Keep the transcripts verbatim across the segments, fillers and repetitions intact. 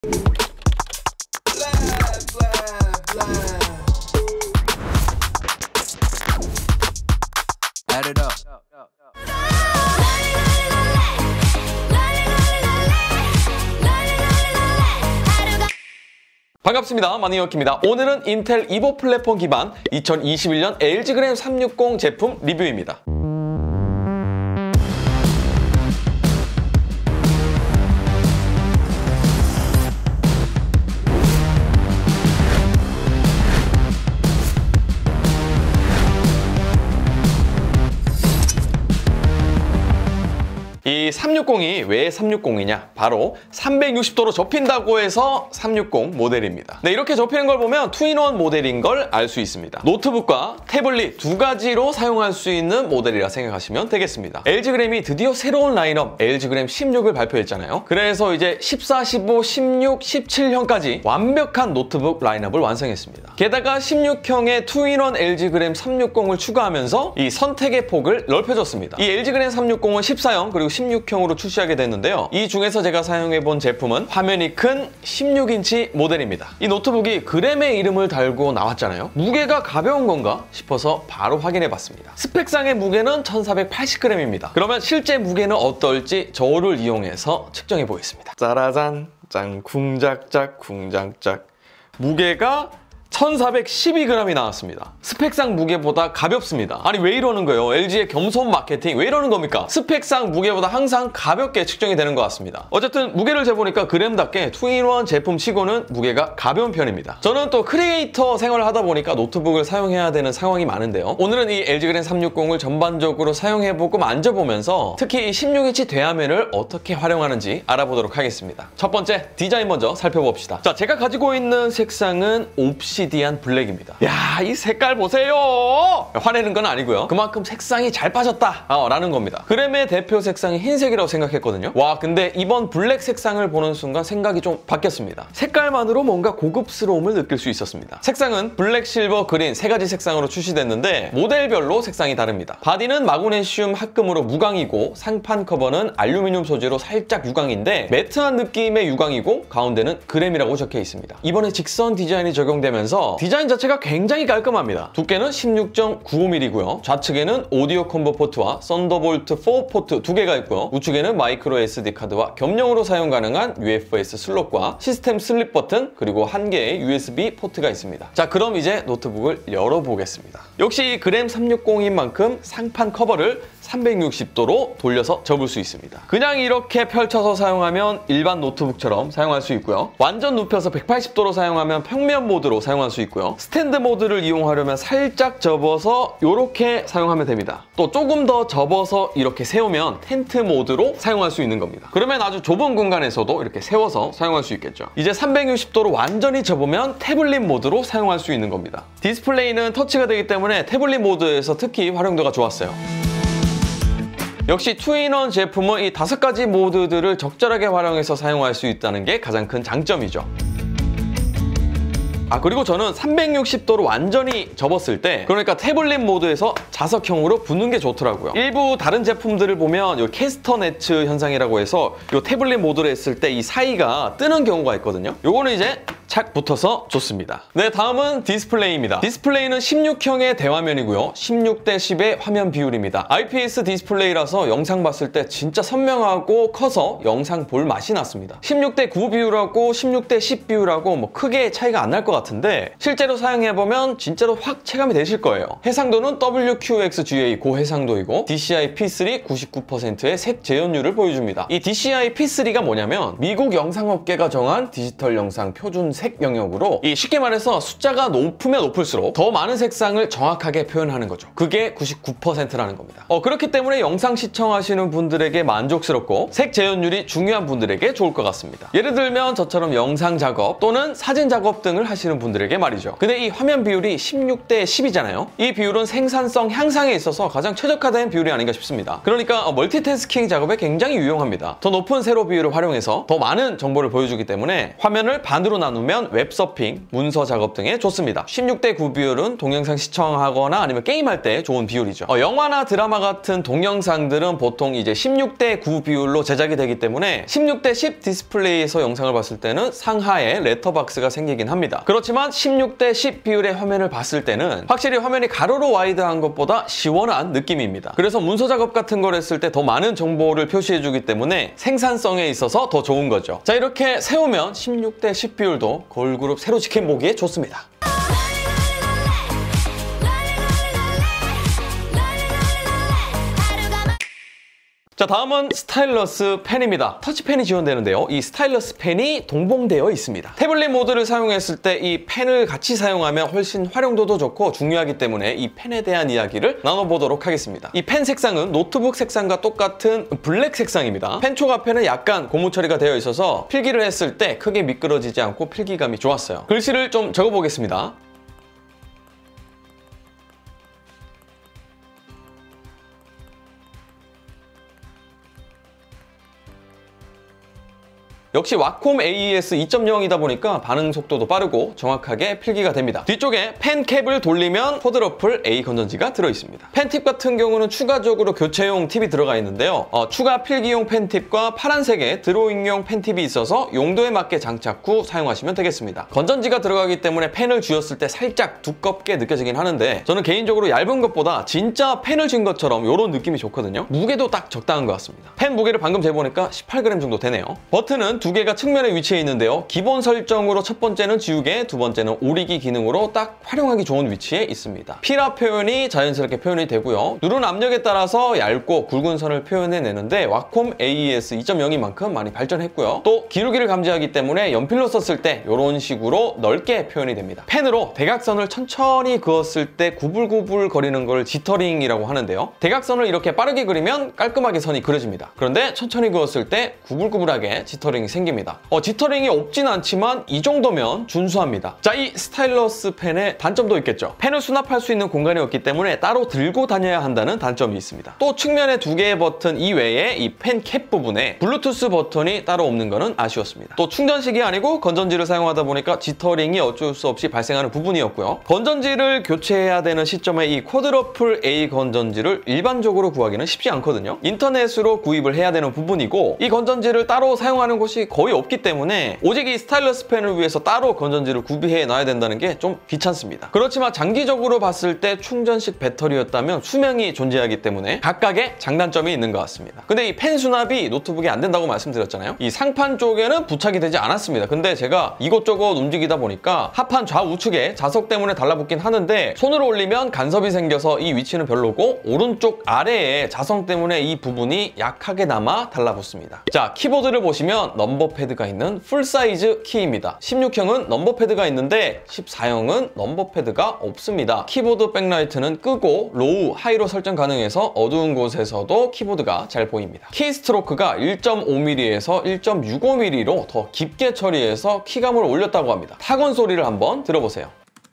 반갑습니다. 마니워키입니다. 오늘은 인텔 이보 플랫폼 기반 이천이십일 년 엘지 그램 삼백육십 제품 리뷰입니다. 이 삼백육십이 왜 삼백육십이냐? 바로 삼백육십 도로 접힌다고 해서 삼백육십 모델입니다. 네, 이렇게 접히는 걸 보면 투인원 모델인 걸 알 수 있습니다. 노트북과 태블릿 두 가지로 사용할 수 있는 모델이라 생각하시면 되겠습니다. 엘지 그램이 드디어 새로운 라인업 엘지 그램 십육을 발표했잖아요. 그래서 이제 십사, 십오, 십육, 십칠형까지 완벽한 노트북 라인업을 완성했습니다. 게다가 십육형의 투인원 엘지 그램 삼백육십을 추가하면서 이 선택의 폭을 넓혀줬습니다. 이 엘지 그램 삼백육십은 십사형 그리고 십육형으로 출시하게 됐는데요. 이 중에서 제가 사용해본 제품은 화면이 큰 십육 인치 모델입니다. 이 노트북이 그램의 이름을 달고 나왔잖아요. 무게가 가벼운 건가 싶어서 바로 확인해봤습니다. 스펙상의 무게는 천사백팔십 그램입니다. 그러면 실제 무게는 어떨지 저울을 이용해서 측정해보겠습니다. 짜라잔, 짠, 쿵작작, 쿵작작. 무게가 천사백십이 그램이 나왔습니다. 스펙상 무게보다 가볍습니다. 아니 왜 이러는 거예요? 엘지의 겸손 마케팅 왜 이러는 겁니까? 스펙상 무게보다 항상 가볍게 측정이 되는 것 같습니다. 어쨌든 무게를 재보니까 그램답게 투인원 제품 치고는 무게가 가벼운 편입니다. 저는 또 크리에이터 생활을 하다 보니까 노트북을 사용해야 되는 상황이 많은데요. 오늘은 이 엘지 그램 삼백육십을 전반적으로 사용해보고 만져보면서 특히 이 십육 인치 대화면을 어떻게 활용하는지 알아보도록 하겠습니다. 첫 번째 디자인 먼저 살펴봅시다. 자, 제가 가지고 있는 색상은 옵시 디안 블랙입니다. 야, 이 색깔 보세요! 화내는 건 아니고요. 그만큼 색상이 잘 빠졌다 어, 라는 겁니다. 그램의 대표 색상이 흰색이라고 생각했거든요. 와, 근데 이번 블랙 색상을 보는 순간 생각이 좀 바뀌었습니다. 색깔만으로 뭔가 고급스러움을 느낄 수 있었습니다. 색상은 블랙, 실버, 그린 세 가지 색상으로 출시됐는데 모델별로 색상이 다릅니다. 바디는 마그네슘 합금으로 무광이고 상판 커버는 알루미늄 소재로 살짝 유광인데 매트한 느낌의 유광이고 가운데는 그램이라고 적혀 있습니다. 이번에 직선 디자인이 적용되면서 디자인 자체가 굉장히 깔끔합니다. 두께는 십육 점 구오 밀리미터고요. 좌측에는 오디오 콤보 포트와 썬더볼트 사 포트 두 개가 있고요. 우측에는 마이크로 에스디 카드와 겸용으로 사용 가능한 유에프에스 슬롯과 시스템 슬립 버튼 그리고 한 개의 유에스비 포트가 있습니다. 자, 그럼 이제 노트북을 열어보겠습니다. 역시 그램 삼백육십인 만큼 상판 커버를 삼백육십 도로 돌려서 접을 수 있습니다. 그냥 이렇게 펼쳐서 사용하면 일반 노트북처럼 사용할 수 있고요. 완전 눕혀서 백팔십 도로 사용하면 평면 모드로 사용할 수 있고요. 스탠드 모드를 이용하려면 살짝 접어서 이렇게 사용하면 됩니다. 또 조금 더 접어서 이렇게 세우면 텐트 모드로 사용할 수 있는 겁니다. 그러면 아주 좁은 공간에서도 이렇게 세워서 사용할 수 있겠죠. 이제 삼백육십 도로 완전히 접으면 태블릿 모드로 사용할 수 있는 겁니다. 디스플레이는 터치가 되기 때문에 태블릿 모드에서 특히 활용도가 좋았어요. 역시 투인원 제품은 이 다섯 가지 모드들을 적절하게 활용해서 사용할 수 있다는 게 가장 큰 장점이죠. 아, 그리고 저는 삼백육십 도로 완전히 접었을 때 그러니까 태블릿 모드에서 자석형으로 붙는 게 좋더라고요. 일부 다른 제품들을 보면 이 캐스터네츠 현상이라고 해서 이 태블릿 모드로 했을 때 이 사이가 뜨는 경우가 있거든요. 요거는 이제 착 붙어서 좋습니다. 네, 다음은 디스플레이입니다. 디스플레이는 십육형의 대화면이고요. 십육 대 십의 화면 비율입니다. 아이피에스 디스플레이라서 영상 봤을 때 진짜 선명하고 커서 영상 볼 맛이 났습니다. 십육 대 구 비율하고 십육 대 십 비율하고 뭐 크게 차이가 안 날 것 같은데 실제로 사용해보면 진짜로 확 체감이 되실 거예요. 해상도는 더블유 큐 엑스 지 에이 고해상도이고 디씨아이 피 쓰리 구십구 퍼센트의 색 재현율을 보여줍니다. 이 디씨아이 피 쓰리가 뭐냐면 미국 영상업계가 정한 디지털 영상 표준 색 영역으로 이 쉽게 말해서 숫자가 높으면 높을수록 더 많은 색상을 정확하게 표현하는 거죠. 그게 구십구 퍼센트라는 겁니다. 어, 그렇기 때문에 영상 시청하시는 분들에게 만족스럽고 색 재현율이 중요한 분들에게 좋을 것 같습니다. 예를 들면 저처럼 영상 작업 또는 사진 작업 등을 하시는 분들에게 말이죠. 근데 이 화면 비율이 십육 대 십이잖아요. 이 비율은 생산성 향상에 있어서 가장 최적화된 비율이 아닌가 싶습니다. 그러니까 멀티태스킹 작업에 굉장히 유용합니다. 더 높은 세로 비율을 활용해서 더 많은 정보를 보여주기 때문에 화면을 반으로 나누면 사용하면 웹서핑, 문서 작업 등에 좋습니다. 십육 대 구 비율은 동영상 시청하거나 아니면 게임할 때 좋은 비율이죠. 어, 영화나 드라마 같은 동영상들은 보통 이제 십육 대 구 비율로 제작이 되기 때문에 십육 대 십 디스플레이에서 영상을 봤을 때는 상하에 레터박스가 생기긴 합니다. 그렇지만 십육 대 십 비율의 화면을 봤을 때는 확실히 화면이 가로로 와이드한 것보다 시원한 느낌입니다. 그래서 문서 작업 같은 걸 했을 때 더 많은 정보를 표시해주기 때문에 생산성에 있어서 더 좋은 거죠. 자, 이렇게 세우면 십육 대 십 비율도 걸그룹 새로 지킨 보기에 좋습니다. 자, 다음은 스타일러스 펜입니다. 터치펜이 지원되는데요. 이 스타일러스 펜이 동봉되어 있습니다. 태블릿 모드를 사용했을 때 이 펜을 같이 사용하면 훨씬 활용도도 좋고 중요하기 때문에 이 펜에 대한 이야기를 나눠보도록 하겠습니다. 이 펜 색상은 노트북 색상과 똑같은 블랙 색상입니다. 펜 초가펜은 약간 고무 처리가 되어 있어서 필기를 했을 때 크게 미끄러지지 않고 필기감이 좋았어요. 글씨를 좀 적어보겠습니다. 역시 와콤 에이이에스 이 점 영이다 보니까 반응 속도도 빠르고 정확하게 필기가 됩니다. 뒤쪽에 펜 캡을 돌리면 쿼드러플 A 건전지가 들어있습니다. 펜팁 같은 경우는 추가적으로 교체용 팁이 들어가 있는데요. 어, 추가 필기용 펜팁과 파란색의 드로잉용 펜팁이 있어서 용도에 맞게 장착 후 사용하시면 되겠습니다. 건전지가 들어가기 때문에 펜을 쥐었을 때 살짝 두껍게 느껴지긴 하는데 저는 개인적으로 얇은 것보다 진짜 펜을 쥔 것처럼 이런 느낌이 좋거든요. 무게도 딱 적당한 것 같습니다. 펜 무게를 방금 재보니까 십팔 그램 정도 되네요. 버튼은 두 개가 측면에 위치해 있는데요. 기본 설정으로 첫 번째는 지우개, 두 번째는 오리기 기능으로 딱 활용하기 좋은 위치에 있습니다. 필압 표현이 자연스럽게 표현이 되고요. 누른 압력에 따라서 얇고 굵은 선을 표현해내는데 와콤 에이이에스 이 점 영인 만큼 많이 발전했고요. 또 기울기를 감지하기 때문에 연필로 썼을 때 이런 식으로 넓게 표현이 됩니다. 펜으로 대각선을 천천히 그었을 때 구불구불 거리는 걸 지터링이라고 하는데요. 대각선을 이렇게 빠르게 그리면 깔끔하게 선이 그려집니다. 그런데 천천히 그었을 때 구불구불하게 지터링이 생깁니다. 어, 지터링이 없진 않지만 이 정도면 준수합니다. 자, 이 스타일러스 펜의 단점도 있겠죠. 펜을 수납할 수 있는 공간이 없기 때문에 따로 들고 다녀야 한다는 단점이 있습니다. 또 측면에 두 개의 버튼 이외에 이 펜 캡 부분에 블루투스 버튼이 따로 없는 거는 아쉬웠습니다. 또 충전식이 아니고 건전지를 사용하다 보니까 지터링이 어쩔 수 없이 발생하는 부분이었고요. 건전지를 교체해야 되는 시점에 이 쿼드러플 A 건전지를 일반적으로 구하기는 쉽지 않거든요. 인터넷으로 구입을 해야 되는 부분이고 이 건전지를 따로 사용하는 곳이 거의 없기 때문에 오직 이 스타일러스 펜을 위해서 따로 건전지를 구비해 놔야 된다는 게 좀 귀찮습니다. 그렇지만 장기적으로 봤을 때 충전식 배터리였다면 수명이 존재하기 때문에 각각의 장단점이 있는 것 같습니다. 근데 이 펜 수납이 노트북에 안 된다고 말씀드렸잖아요. 이 상판 쪽에는 부착이 되지 않았습니다. 근데 제가 이곳저곳 움직이다 보니까 하판 좌우측에 자석 때문에 달라붙긴 하는데 손으로 올리면 간섭이 생겨서 이 위치는 별로고 오른쪽 아래에 자성 때문에 이 부분이 약하게 남아 달라붙습니다. 자, 키보드를 보시면 넘버 패드가 있는 풀사이즈 키입니다. 십육 형은 넘버 패드가 있는데 십사 형은 넘버 패드가 없습니다. 키보드 백라이트는 끄고 로우, 하이로 설정 가능해서 어두운 곳에서도 키보드가 잘 보입니다. 키 스트로크가 일 점 오 밀리미터에서 일 점 육오 밀리미터로 더 깊게 처리해서 키감을 올렸다고 합니다. 타건 소리를 한번 들어보세요.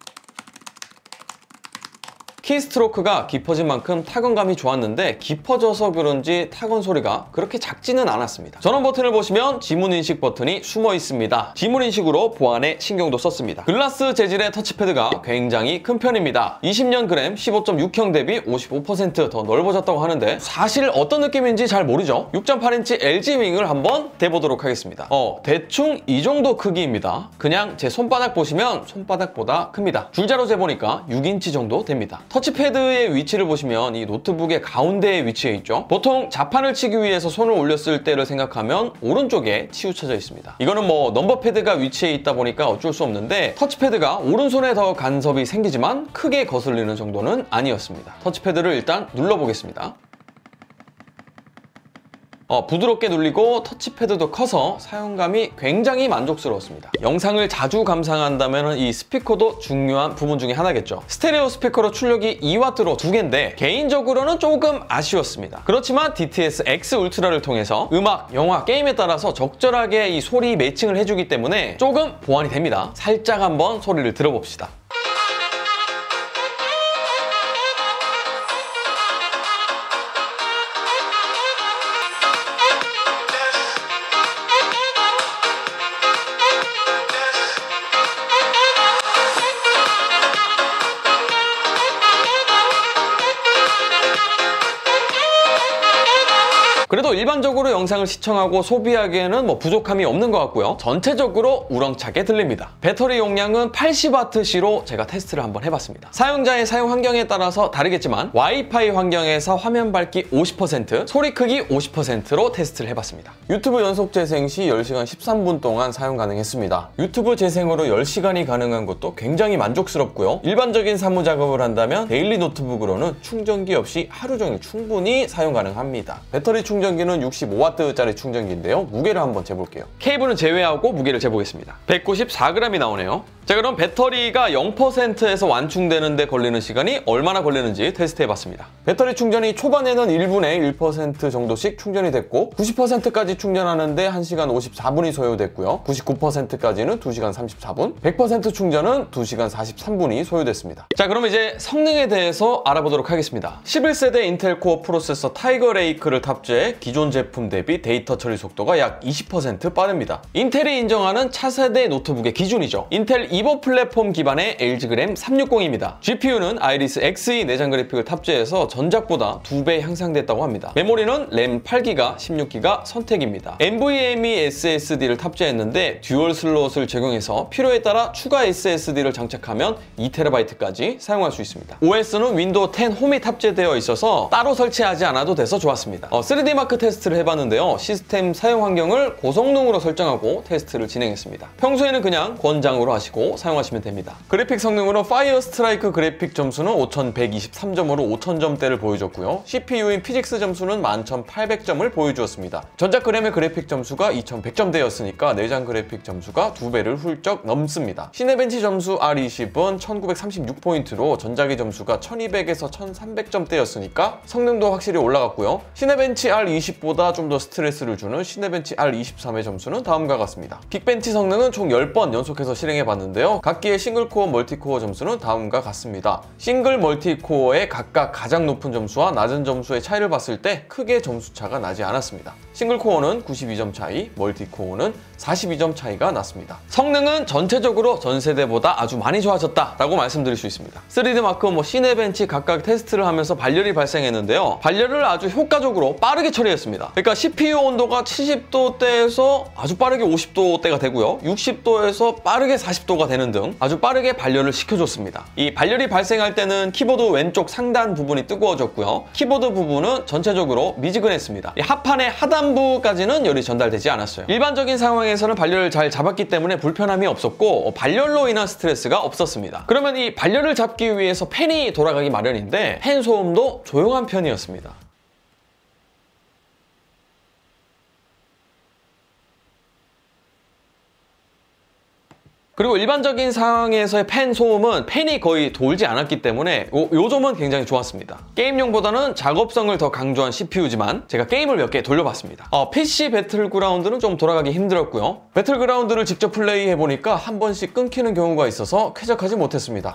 키스트로크가 깊어진 만큼 타건감이 좋았는데 깊어져서 그런지 타건 소리가 그렇게 작지는 않았습니다. 전원 버튼을 보시면 지문인식 버튼이 숨어 있습니다. 지문인식으로 보안에 신경도 썼습니다. 글라스 재질의 터치패드가 굉장히 큰 편입니다. 이십 년 그램 십오 점 육 형 대비 오십오 퍼센트 더 넓어졌다고 하는데 사실 어떤 느낌인지 잘 모르죠. 육 점 팔 인치 엘지 윙을 한번 대보도록 하겠습니다. 어, 대충 이 정도 크기입니다. 그냥 제 손바닥 보시면 손바닥보다 큽니다. 줄자로 재보니까 육 인치 정도 됩니다. 터치패드의 위치를 보시면 이 노트북의 가운데에 위치해 있죠. 보통 자판을 치기 위해서 손을 올렸을 때를 생각하면 오른쪽에 치우쳐져 있습니다. 이거는 뭐 넘버패드가 위치해 있다 보니까 어쩔 수 없는데 터치패드가 오른손에 더 간섭이 생기지만 크게 거슬리는 정도는 아니었습니다. 터치패드를 일단 눌러보겠습니다. 어, 부드럽게 눌리고 터치패드도 커서 사용감이 굉장히 만족스러웠습니다. 영상을 자주 감상한다면 이 스피커도 중요한 부분 중에 하나겠죠. 스테레오 스피커로 출력이 이 와트로 두 개인데 개인적으로는 조금 아쉬웠습니다. 그렇지만 디티에스 X 울트라를 통해서 음악, 영화, 게임에 따라서 적절하게 이 소리 매칭을 해주기 때문에 조금 보완이 됩니다. 살짝 한번 소리를 들어봅시다. 그래도 일반적으로 영상을 시청하고 소비하기에는 뭐 부족함이 없는 것 같고요. 전체적으로 우렁차게 들립니다. 배터리 용량은 팔십 와트시로 제가 테스트를 한번 해봤습니다. 사용자의 사용 환경에 따라서 다르겠지만 와이파이 환경에서 화면 밝기 오십 퍼센트, 소리 크기 오십 퍼센트로 테스트를 해봤습니다. 유튜브 연속 재생 시 열 시간 십삼 분 동안 사용 가능했습니다. 유튜브 재생으로 열 시간이 가능한 것도 굉장히 만족스럽고요. 일반적인 사무 작업을 한다면 데일리 노트북으로는 충전기 없이 하루 종일 충분히 사용 가능합니다. 배터리 충전기는 육십오 와트짜리 충전기인데요. 무게를 한번 재볼게요. 케이블은 제외하고 무게를 재보겠습니다. 백구십사 그램이 나오네요. 자, 그럼 배터리가 영 퍼센트에서 완충되는데 걸리는 시간이 얼마나 걸리는지 테스트해봤습니다. 배터리 충전이 초반에는 일 분에 일 퍼센트 정도씩 충전이 됐고 구십 퍼센트까지 충전하는데 한 시간 오십사 분이 소요됐고요. 구십구 퍼센트까지는 두 시간 삼십사 분, 백 퍼센트 충전은 두 시간 사십삼 분이 소요됐습니다. 자, 그럼 이제 성능에 대해서 알아보도록 하겠습니다. 십일 세대 인텔 코어 프로세서 타이거 레이크를 탑재해 기존 제품 대비 데이터 처리 속도가 약 이십 퍼센트 빠릅니다. 인텔이 인정하는 차세대 노트북의 기준이죠. 인텔 이보 플랫폼 기반의 엘지 그램 삼백육십입니다. 지피유는 아이리스 엑스이 내장 그래픽을 탑재해서 전작보다 두 배 향상됐다고 합니다. 메모리는 램 팔 기가, 십육 기가 선택입니다. 엔브이에임이 에스에스디를 탑재했는데 듀얼 슬롯을 적용해서 필요에 따라 추가 에스에스디를 장착하면 이 테라바이트까지 사용할 수 있습니다. 오에스는 윈도우 텐 홈이 탑재되어 있어서 따로 설치하지 않아도 돼서 좋았습니다. 어, 쓰리디 마크 테스트를 해봤는데요. 시스템 사용 환경을 고성능으로 설정하고 테스트를 진행했습니다. 평소에는 그냥 권장으로 하시고 사용하시면 됩니다. 그래픽 성능으로 파이어 스트라이크 그래픽 점수는 오천백이십삼 점으로 오천 점대를 보여줬고요. 씨피유인 피직스 점수는 만 천팔백 점을 보여주었습니다. 전작 그램의 그래픽 점수가 이천백 점대였으니까 내장 그래픽 점수가 두 배를 훌쩍 넘습니다. 시네벤치 점수 알 이십은 천구백삼십육 포인트로 전작의 점수가 천이백에서 천삼백 점대였으니까 성능도 확실히 올라갔고요. 시네벤치 알 이십보다 좀 더 스트레스를 주는 시네벤치 알 이십삼의 점수는 다음과 같습니다. 픽벤치 성능은 총 십 번 연속해서 실행해봤는데요. 각기의 싱글코어 멀티코어 점수는 다음과 같습니다. 싱글 멀티코어의 각각 가장 높은 점수와 낮은 점수의 차이를 봤을 때 크게 점수 차가 나지 않았습니다. 싱글코어는 구십이 점 차이, 멀티코어는 사십이 점 차이가 났습니다. 성능은 전체적으로 전 세대보다 아주 많이 좋아졌다라고 말씀드릴 수 있습니다. 쓰리디 마크, 뭐 시네벤치 각각 테스트를 하면서 발열이 발생했는데요. 발열을 아주 효과적으로 빠르게 처리했습니다. 그러니까 씨피유 온도가 칠십 도대에서 아주 빠르게 오십 도대가 되고요. 육십 도에서 빠르게 사십 도가 되는 등 아주 빠르게 발열을 시켜줬습니다. 이 발열이 발생할 때는 키보드 왼쪽 상단 부분이 뜨거워졌고요. 키보드 부분은 전체적으로 미지근했습니다. 이 하판의 하단부까지는 열이 전달되지 않았어요. 일반적인 상황에서는 발열을 잘 잡았기 때문에 불편함이 없었고 발열로 인한 스트레스가 없었습니다. 그러면 이 발열을 잡기 위해서 팬이 돌아가기 마련인데 팬 소음도 조용한 편이었습니다. 그리고 일반적인 상황에서의 팬 소음은 팬이 거의 돌지 않았기 때문에 요, 요 점은 굉장히 좋았습니다. 게임용보다는 작업성을 더 강조한 씨피유지만 제가 게임을 몇 개 돌려봤습니다. 어, 피씨 배틀그라운드는 좀 돌아가기 힘들었고요. 배틀그라운드를 직접 플레이해보니까 한 번씩 끊기는 경우가 있어서 쾌적하지 못했습니다.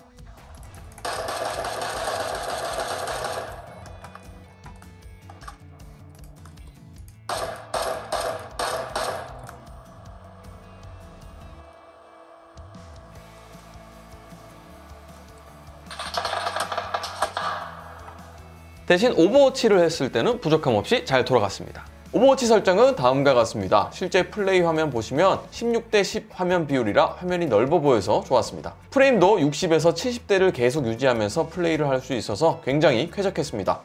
대신 오버워치를 했을 때는 부족함 없이 잘 돌아갔습니다. 오버워치 설정은 다음과 같습니다. 실제 플레이 화면 보시면 십육 대 십 화면 비율이라 화면이 넓어 보여서 좋았습니다. 프레임도 육십에서 칠십 대를 계속 유지하면서 플레이를 할 수 있어서 굉장히 쾌적했습니다.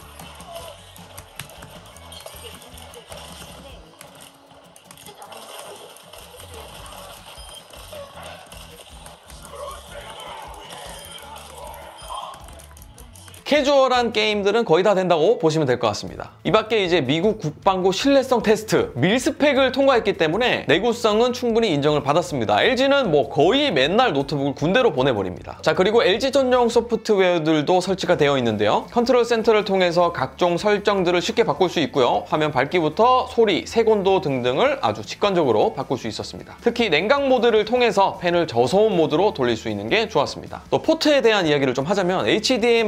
캐주얼한 게임들은 거의 다 된다고 보시면 될 것 같습니다. 이 밖에 이제 미국 국방부 신뢰성 테스트, 밀스펙을 통과했기 때문에 내구성은 충분히 인정을 받았습니다. 엘지는 뭐 거의 맨날 노트북을 군대로 보내버립니다. 자, 그리고 엘지 전용 소프트웨어들도 설치가 되어 있는데요. 컨트롤 센터를 통해서 각종 설정들을 쉽게 바꿀 수 있고요. 화면 밝기부터 소리, 색온도 등등을 아주 직관적으로 바꿀 수 있었습니다. 특히 냉각 모드를 통해서 팬을 저소음 모드로 돌릴 수 있는 게 좋았습니다. 또 포트에 대한 이야기를 좀 하자면 에이치디엠아이 포트가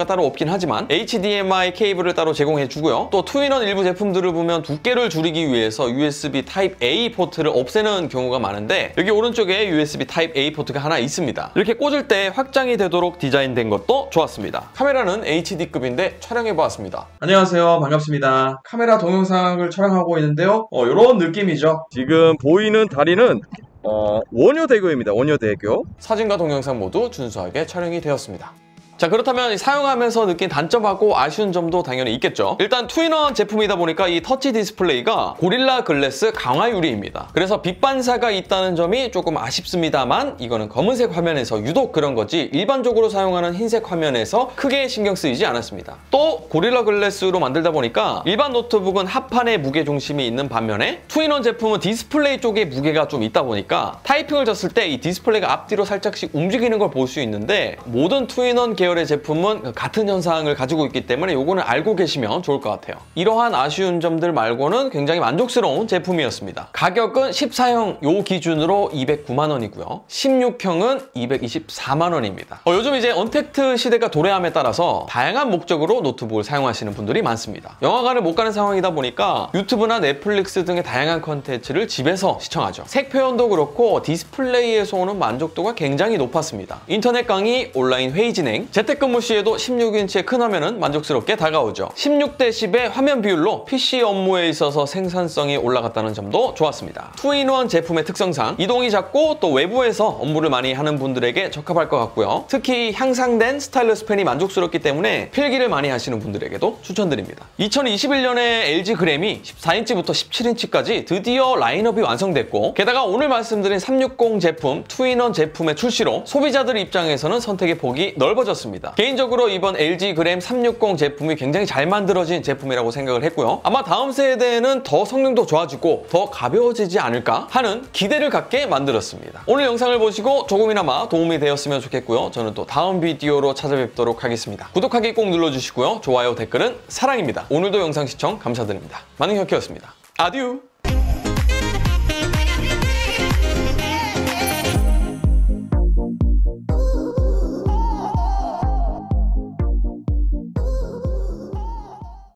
포트가 따로 없긴 하지만 에이치디엠아이 케이블을 따로 제공해주고요. 또 투인원 일부 제품들을 보면 두께를 줄이기 위해서 유에스비 타입 에이 포트를 없애는 경우가 많은데 여기 오른쪽에 유에스비 타입 에이 포트가 하나 있습니다. 이렇게 꽂을 때 확장이 되도록 디자인된 것도 좋았습니다. 카메라는 에이치디급인데 촬영해보았습니다. 안녕하세요. 반갑습니다. 카메라 동영상을 촬영하고 있는데요. 어, 이런 느낌이죠. 지금 보이는 다리는 어, 원효대교입니다. 원효대교. 사진과 동영상 모두 준수하게 촬영이 되었습니다. 자, 그렇다면 사용하면서 느낀 단점하고 아쉬운 점도 당연히 있겠죠. 일단 투인원 제품이다 보니까 이 터치 디스플레이가 고릴라 글래스 강화 유리입니다. 그래서 빛 반사가 있다는 점이 조금 아쉽습니다만 이거는 검은색 화면에서 유독 그런 거지 일반적으로 사용하는 흰색 화면에서 크게 신경 쓰이지 않았습니다. 또 고릴라 글래스로 만들다 보니까 일반 노트북은 하판에 무게 중심이 있는 반면에 투인원 제품은 디스플레이 쪽에 무게가 좀 있다 보니까 타이핑을 졌을 때 이 디스플레이가 앞뒤로 살짝씩 움직이는 걸 볼 수 있는데 모든 투인원 계열 의 제품은 같은 현상을 가지고 있기 때문에 요거는 알고 계시면 좋을 것 같아요. 이러한 아쉬운 점들 말고는 굉장히 만족스러운 제품이었습니다. 가격은 십사형 요 기준으로 이백구만 원이고요. 십육형은 이백이십사만 원입니다. 어, 요즘 이제 언택트 시대가 도래함에 따라서 다양한 목적으로 노트북을 사용하시는 분들이 많습니다. 영화관을 못 가는 상황이다 보니까 유튜브나 넷플릭스 등의 다양한 컨텐츠를 집에서 시청하죠. 색 표현도 그렇고 디스플레이에서 오는 만족도가 굉장히 높았습니다. 인터넷 강의, 온라인 회의 진행, 재택근무 시에도 십육 인치의 큰 화면은 만족스럽게 다가오죠. 십육 대 십의 화면 비율로 피씨 업무에 있어서 생산성이 올라갔다는 점도 좋았습니다. 투인원 제품의 특성상 이동이 작고 또 외부에서 업무를 많이 하는 분들에게 적합할 것 같고요. 특히 향상된 스타일러스 펜이 만족스럽기 때문에 필기를 많이 하시는 분들에게도 추천드립니다. 이천이십일 년에 엘지 그램이 십사 인치부터 십칠 인치까지 드디어 라인업이 완성됐고 게다가 오늘 말씀드린 삼백육십 제품, 투인원 제품의 출시로 소비자들 입장에서는 선택의 폭이 넓어졌습니다. 개인적으로 이번 엘지 그램 삼백육십 제품이 굉장히 잘 만들어진 제품이라고 생각을 했고요. 아마 다음 세대는 더 성능도 좋아지고 더 가벼워지지 않을까 하는 기대를 갖게 만들었습니다. 오늘 영상을 보시고 조금이나마 도움이 되었으면 좋겠고요. 저는 또 다음 비디오로 찾아뵙도록 하겠습니다. 구독하기 꼭 눌러주시고요. 좋아요, 댓글은 사랑입니다. 오늘도 영상 시청 감사드립니다. 만능혁이었습니다. 아듀!